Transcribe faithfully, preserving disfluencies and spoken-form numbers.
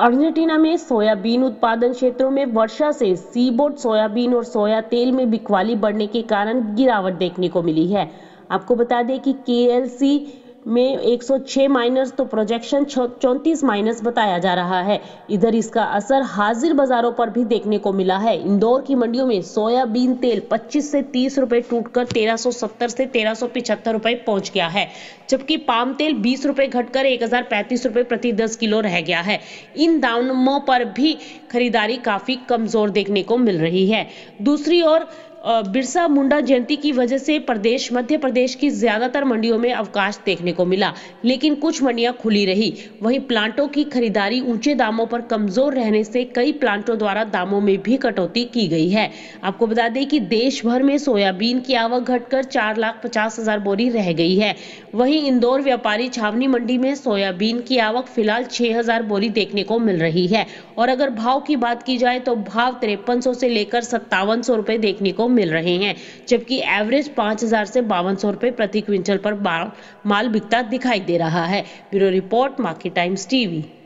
Argentina में soybean उत्पादन क्षेत्रों में वर्षा से सीबोर्ड सोयाबीन और सोया तेल में बिकवाली बढ़ने के कारण गिरावट देखने को मिली है। आपको बता दें कि केएलसी में एक सौ छह माइनस तो प्रोजेक्शन चौंतीस माइनस बताया जा रहा है। इधर इसका असर हाजिर बाजारों पर भी देखने को मिला है। इंदौर की मंडियों में सोयाबीन तेल पच्चीस से तीस रुपए टूटकर तेरह सौ सत्तर से तेरह सौ पिछहत्तर रुपए पहुंच गया है, जबकि पाम तेल बीस रुपए घटकर एक हजार पैंतीस रुपए प्रति दस किलो रह गया है। इन दामों पर भी खरीदारी काफी कमजोर देखने को मिल रही है। दूसरी ओर बिरसा मुंडा जयंती की वजह से प्रदेश मध्य प्रदेश की ज्यादातर मंडियों में अवकाश देखने को मिला, लेकिन कुछ मंडियां खुली रही। वहीं प्लांटों की खरीदारी ऊंचे दामों पर कमजोर रहने से कई प्लांटों द्वारा दामों में भी कटौती की गई है। आपको बता दें कि देश भर में सोयाबीन की आवक घटकर चार लाख पचास हजार बोरी रह गई है। वहीं इंदौर व्यापारी छावनी मंडी में सोयाबीन की आवक फिलहाल छह हजार बोरी देखने को मिल रही है। और अगर भाव की बात की जाए तो भाव तिरपन सौ से लेकर सत्तावन सौ रुपए देखने को मिल रहे हैं, जबकि एवरेज पांच हजार से बावन सौ रुपए प्रति क्विंटल पर माल बिकता दिखाई दे रहा है। Bureau report, Market Times TV.